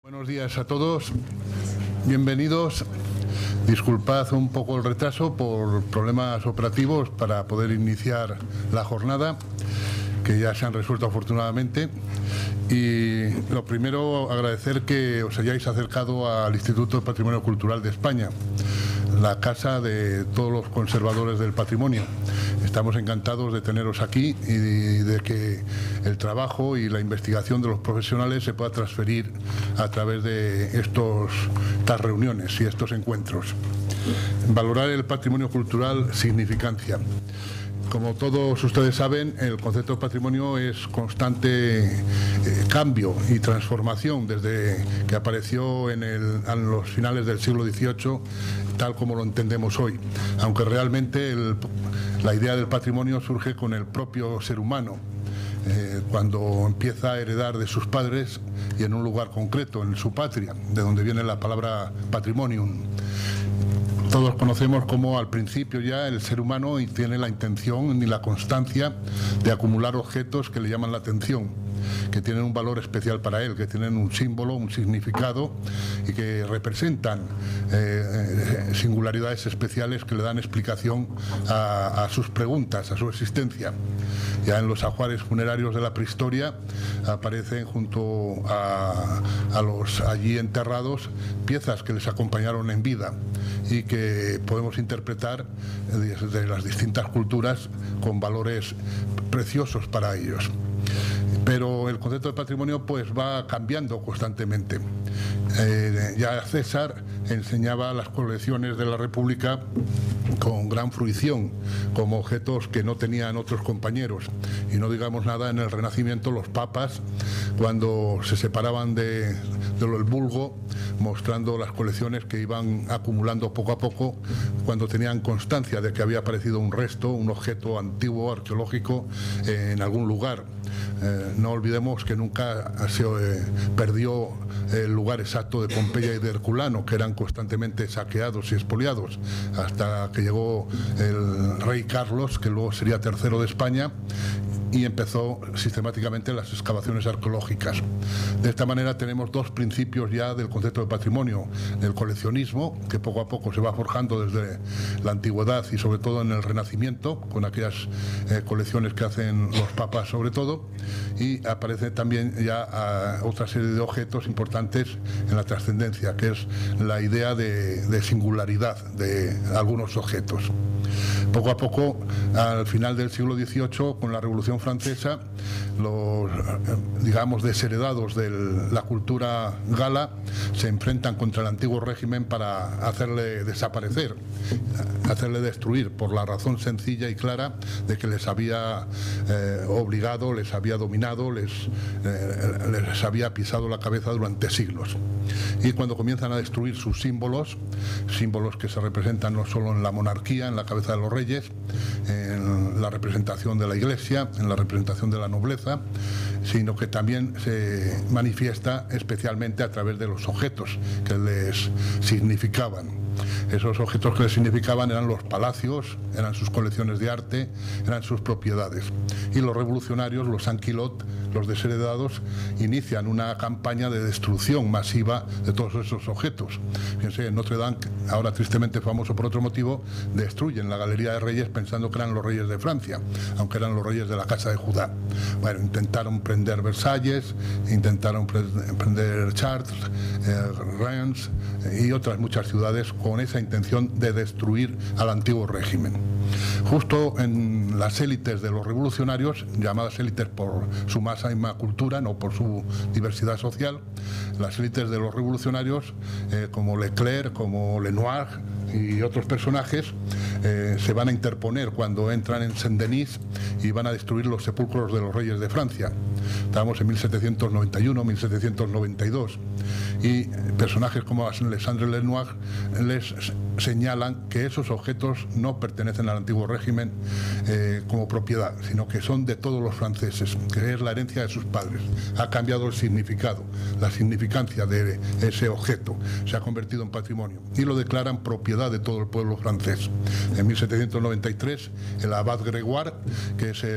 Buenos días a todos, bienvenidos. Disculpad un poco el retraso por problemas operativos para poder iniciar la jornada, que ya se han resuelto afortunadamente. Y lo primero, agradecer que os hayáis acercado al Instituto de Patrimonio Cultural de España, la casa de todos los conservadores del patrimonio. Estamos encantados de teneros aquí y de que el trabajo y la investigación de los profesionales se pueda transferir a través de estas reuniones y estos encuentros. Valorar el patrimonio cultural, significancia. Como todos ustedes saben, el concepto de patrimonio es constante cambio y transformación desde que apareció en los finales del siglo XVIII, tal como lo entendemos hoy, aunque realmente la idea del patrimonio surge con el propio ser humano, cuando empieza a heredar de sus padres y en un lugar concreto, en su patria, de donde viene la palabra patrimonium. Todos conocemos cómo al principio ya el ser humano tiene la intención ni la constancia de acumular objetos que le llaman la atención, que tienen un valor especial para él, que tienen un símbolo, un significado y que representan singularidades especiales que le dan explicación a sus preguntas, a su existencia. Ya en los ajuares funerarios de la prehistoria aparecen junto a los allí enterrados piezas que les acompañaron en vida y que podemos interpretar desde las distintas culturas con valores preciosos para ellos. Pero el concepto de patrimonio pues va cambiando constantemente. Ya César enseñaba las colecciones de la República con gran fruición, como objetos que no tenían otros compañeros. Y no digamos nada en el Renacimiento, los papas, cuando se separaban del vulgo, mostrando las colecciones que iban acumulando poco a poco, cuando tenían constancia de que había aparecido un resto, un objeto antiguo, arqueológico, en algún lugar. No olvidemos que nunca se perdió el lugar exacto de Pompeya y de Herculano, que eran constantemente saqueados y expoliados, hasta que llegó el rey Carlos, que luego sería tercero de España, y empezó sistemáticamente las excavaciones arqueológicas. De esta manera tenemos dos principios ya del concepto de patrimonio: el coleccionismo, que poco a poco se va forjando desde la antigüedad y sobre todo en el Renacimiento, con aquellas colecciones que hacen los papas sobre todo, y aparece también ya otra serie de objetos importantes en la trascendencia, que es la idea de singularidad de algunos objetos. Poco a poco, al final del siglo XVIII, con la Revolución Francesa, los, digamos, desheredados de la cultura gala se enfrentan contra el antiguo régimen para hacerle desaparecer, hacerle destruir, por la razón sencilla y clara de que les había obligado, les había dominado, les había pisado la cabeza durante siglos. Y cuando comienzan a destruir sus símbolos que se representan no solo en la monarquía, en la cabeza de los reyes, en la representación de la Iglesia, en la representación de la nobleza, sino que también se manifiesta especialmente a través de los objetos que les significaban. Esos objetos que les significaban eran los palacios, eran sus colecciones de arte, eran sus propiedades. Y los revolucionarios, los sans-culottes, los desheredados, inician una campaña de destrucción masiva de todos esos objetos. Fíjense, en Notre Dame, ahora tristemente famoso por otro motivo, destruyen la Galería de Reyes pensando que eran los reyes de Francia, aunque eran los reyes de la Casa de Judá. Bueno, intentaron prender Versalles, intentaron prender Chartres, Reims y otras muchas ciudades con esa intención de destruir al antiguo régimen. Justo en las élites de los revolucionarios, llamadas élites por su máxima cultura, no por su diversidad social, las élites de los revolucionarios, como Leclerc, como Lenoir y otros personajes, se van a interponer cuando entran en Saint-Denis y van a destruir los sepulcros de los reyes de Francia. Estábamos en 1791, 1792, y personajes como Alexandre Lenoir les señalan que esos objetos no pertenecen al antiguo régimen como propiedad, sino que son de todos los franceses, que es la herencia de sus padres. Ha cambiado el significado, la significancia de ese objeto, se ha convertido en patrimonio y lo declaran propiedad de todo el pueblo francés. En 1793, el abad Gregoire, que es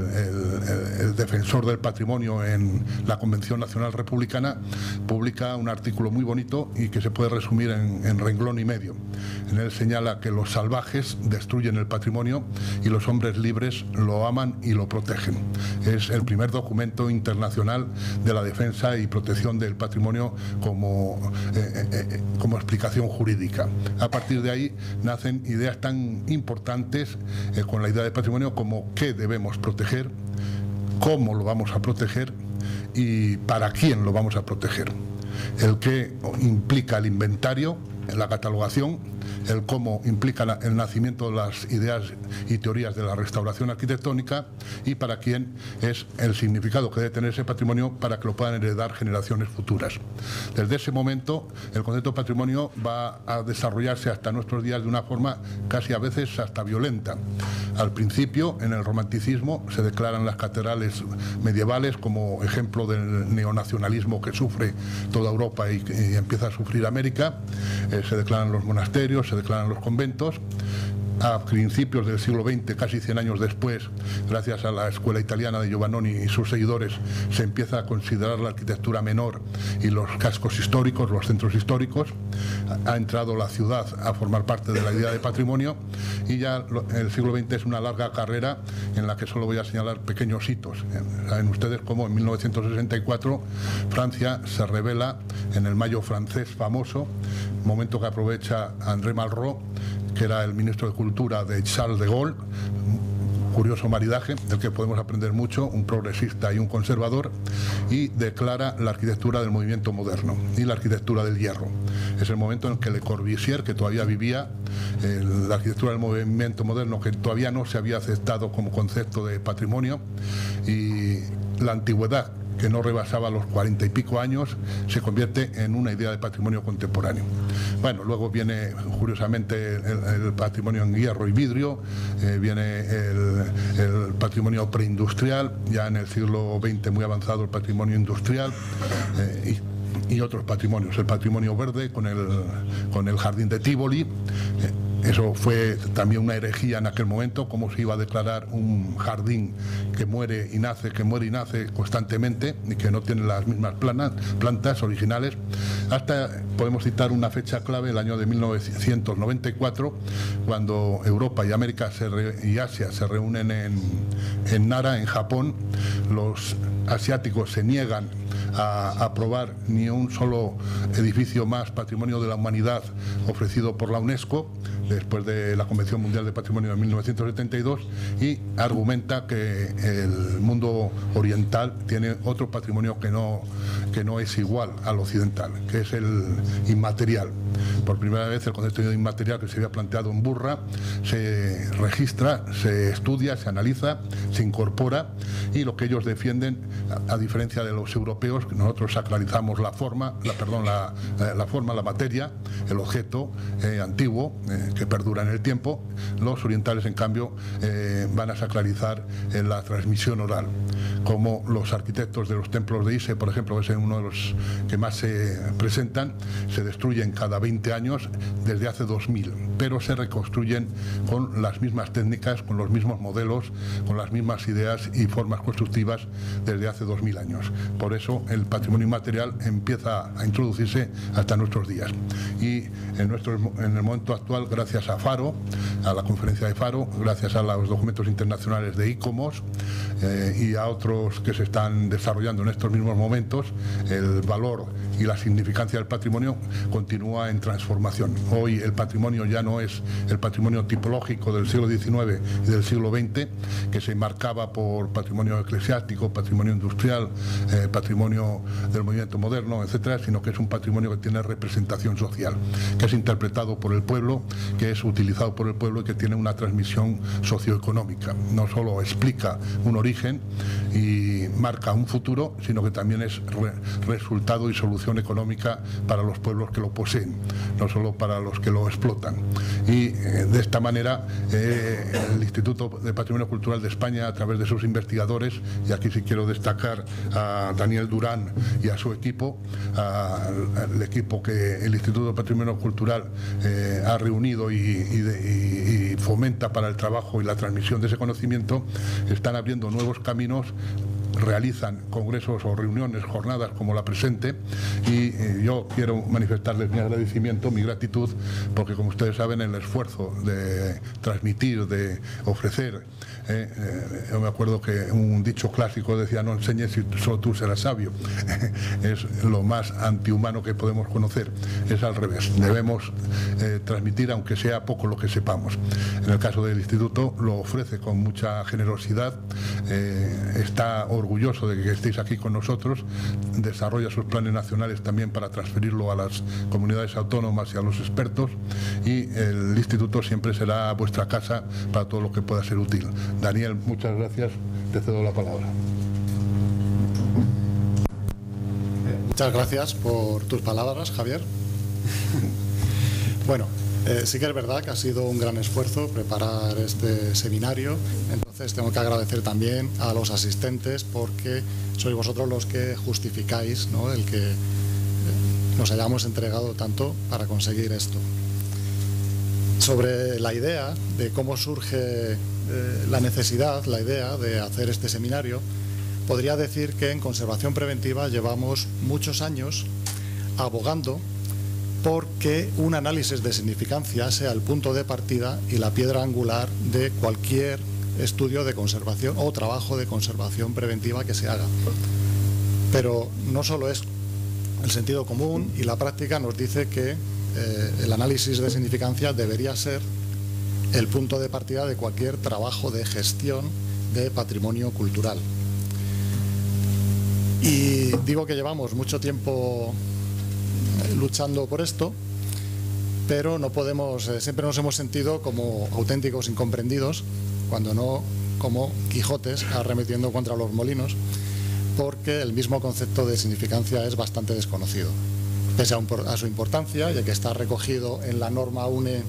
el defensor del patrimonio en la Convención Nacional Republicana, publica un artículo muy bonito y que se puede resumir en renglón y medio. En él señala que los salvajes destruyen el patrimonio y los hombres libres lo aman y lo protegen. Es el primer documento internacional de la defensa y protección del patrimonio como explicación jurídica. A partir de ahí nacen ideas tan importantes con la idea de patrimonio como qué debemos proteger, cómo lo vamos a proteger y para quién lo vamos a proteger. El qué implica el inventario, la catalogación, el cómo implica el nacimiento de las ideas y teorías de la restauración arquitectónica, y para quién es el significado que debe tener ese patrimonio para que lo puedan heredar generaciones futuras. Desde ese momento el concepto de patrimonio va a desarrollarse hasta nuestros días de una forma casi a veces hasta violenta. Al principio, en el romanticismo, se declaran las catedrales medievales como ejemplo del neonacionalismo que sufre toda Europa y empieza a sufrir América. Se declaran los monasterios, se declaran los conventos. A principios del siglo XX, casi 100 años después, gracias a la escuela italiana de Giovannoni y sus seguidores, se empieza a considerar la arquitectura menor y los cascos históricos, los centros históricos. Ha entrado la ciudad a formar parte de la idea de patrimonio y ya el siglo XX es una larga carrera en la que solo voy a señalar pequeños hitos. Saben ustedes cómo en 1964 Francia se revela en el Mayo francés famoso, momento que aprovecha André Malraux, que era el ministro de Cultura de Charles de Gaulle, un curioso maridaje del que podemos aprender mucho, un progresista y un conservador, y declara la arquitectura del movimiento moderno y la arquitectura del hierro. Es el momento en que Le Corbusier, que todavía vivía, la arquitectura del movimiento moderno, que todavía no se había aceptado como concepto de patrimonio, y la antigüedad, que no rebasaba los 40 y pico años, se convierte en una idea de patrimonio contemporáneo. Bueno, luego viene curiosamente el patrimonio en hierro y vidrio, viene el patrimonio preindustrial, ya en el siglo XX muy avanzado el patrimonio industrial, y otros patrimonios, el patrimonio verde con el jardín de Tívoli. Eso fue también una herejía en aquel momento, cómo se iba a declarar un jardín que muere y nace constantemente y que no tiene las mismas plantas originales. Hasta podemos citar una fecha clave, el año de 1994, cuando Europa y América y Asia se reúnen en Nara, en Japón. Los asiáticos se niegan a aprobar ni un solo edificio más patrimonio de la humanidad ofrecido por la UNESCO después de la Convención Mundial de Patrimonio de 1972, y argumenta que el mundo oriental tiene otro patrimonio que no es igual al occidental, que es el inmaterial. Por primera vez el concepto de inmaterial, que se había planteado en Burra, se registra, se estudia, se analiza, se incorpora, y lo que ellos defienden, a diferencia de los europeos, que nosotros sacralizamos la forma, la materia, el objeto antiguo que perdura en el tiempo, los orientales en cambio van a sacralizar la transmisión oral, como los arquitectos de los templos de Ise, por ejemplo, que es uno de los que más se presentan, se destruyen cada 20 años desde hace 2000, pero se reconstruyen con las mismas técnicas, con los mismos modelos, con las mismas ideas y formas constructivas desde hace 2000 años. Por eso el patrimonio inmaterial empieza a introducirse hasta nuestros días. Y en el momento actual, gracias a Faro, a la conferencia de Faro, gracias a los documentos internacionales de ICOMOS y a otros que se están desarrollando en estos mismos momentos, el valor y la significancia del patrimonio continúa en transformación. Hoy el patrimonio ya no es el patrimonio tipológico del siglo XIX y del siglo XX, que se marcaba por patrimonio eclesiástico, patrimonio industrial, patrimonio del movimiento moderno, etcétera, sino que es un patrimonio que tiene representación social, que es interpretado por el pueblo, que es utilizado por el pueblo y que tiene una transmisión socioeconómica. No solo explica un origen y marca un futuro, sino que también es resultado y solución económica para los pueblos que lo poseen, no solo para los que lo explotan. Y de esta manera el Instituto de Patrimonio Cultural de España, a través de sus investigadores, y aquí sí quiero destacar destacar a Daniel Durán y a su equipo, al equipo que el Instituto de Patrimonio Cultural ha reunido y fomenta para el trabajo y la transmisión de ese conocimiento. Están abriendo nuevos caminos, realizan congresos o reuniones, jornadas como la presente, y yo quiero manifestarles mi agradecimiento, mi gratitud, porque como ustedes saben, el esfuerzo de transmitir, de ofrecer, yo me acuerdo que un dicho clásico decía: no enseñes si solo tú serás sabio. Es lo más antihumano que podemos conocer. Es al revés, debemos transmitir aunque sea poco lo que sepamos. En el caso del instituto lo ofrece con mucha generosidad, está orgulloso de que estéis aquí con nosotros, desarrolla sus planes nacionales también para transferirlo a las comunidades autónomas y a los expertos, y el instituto siempre será vuestra casa para todo lo que pueda ser útil. Daniel, muchas gracias, te cedo la palabra. Muchas gracias por tus palabras, Javier. Bueno, sí que es verdad que ha sido un gran esfuerzo preparar este seminario, entonces tengo que agradecer también a los asistentes, porque sois vosotros los que justificáis, ¿no?, el que nos hayamos entregado tanto para conseguir esto. Sobre la idea de cómo surge la necesidad, la idea de hacer este seminario, podría decir que en conservación preventiva llevamos muchos años abogando porque un análisis de significancia sea el punto de partida y la piedra angular de cualquier estudio de conservación o trabajo de conservación preventiva que se haga. Pero no solo es el sentido común, y la práctica nos dice que el análisis de significancia debería ser el punto de partida de cualquier trabajo de gestión de patrimonio cultural. Y digo que llevamos mucho tiempo luchando por esto, pero no podemos, siempre nos hemos sentido como auténticos incomprendidos, cuando no como Quijotes arremetiendo contra los molinos, porque el mismo concepto de significancia es bastante desconocido. Pese a su importancia, ya que está recogido en la norma UNE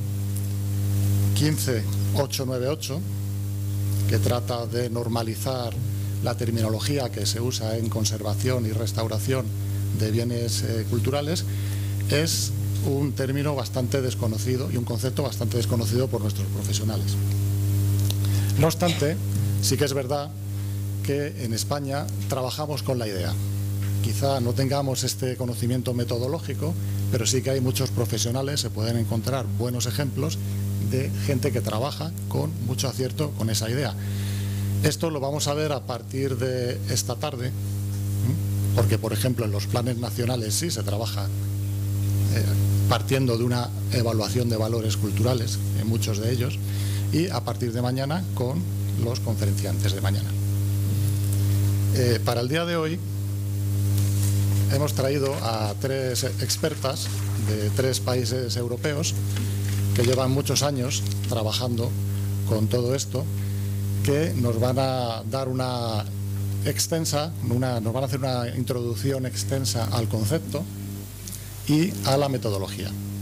15898, que trata de normalizar la terminología que se usa en conservación y restauración de bienes culturales, es un término bastante desconocido y un concepto bastante desconocido por nuestros profesionales. No obstante, sí que es verdad que en España trabajamos con la idea. Quizá no tengamos este conocimiento metodológico, pero sí que hay muchos profesionales, se pueden encontrar buenos ejemplos de gente que trabaja con mucho acierto con esa idea. Esto lo vamos a ver a partir de esta tarde, porque, por ejemplo, en los planes nacionales sí se trabaja partiendo de una evaluación de valores culturales, en muchos de ellos, y a partir de mañana con los conferenciantes de mañana. Para el día de hoy hemos traído a 3 expertas de 3 países europeos que llevan muchos años trabajando con todo esto, que nos van a dar una extensa, nos van a hacer una introducción extensa al concepto y a la metodología.